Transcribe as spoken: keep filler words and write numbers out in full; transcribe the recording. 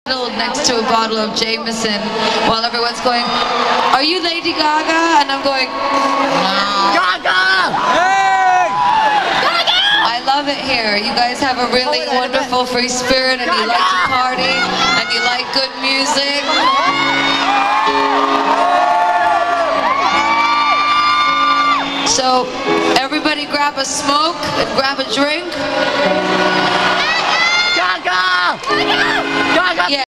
next to a bottle of Jameson while everyone's going, "Are you Lady Gaga?" And I'm going, "No." Gaga! Hey! Gaga! I love it here. You guys have a really wonderful free spirit, and you like to party, and you like good music. So everybody grab a smoke and grab a drink. Gaga! Gaga! Yeah.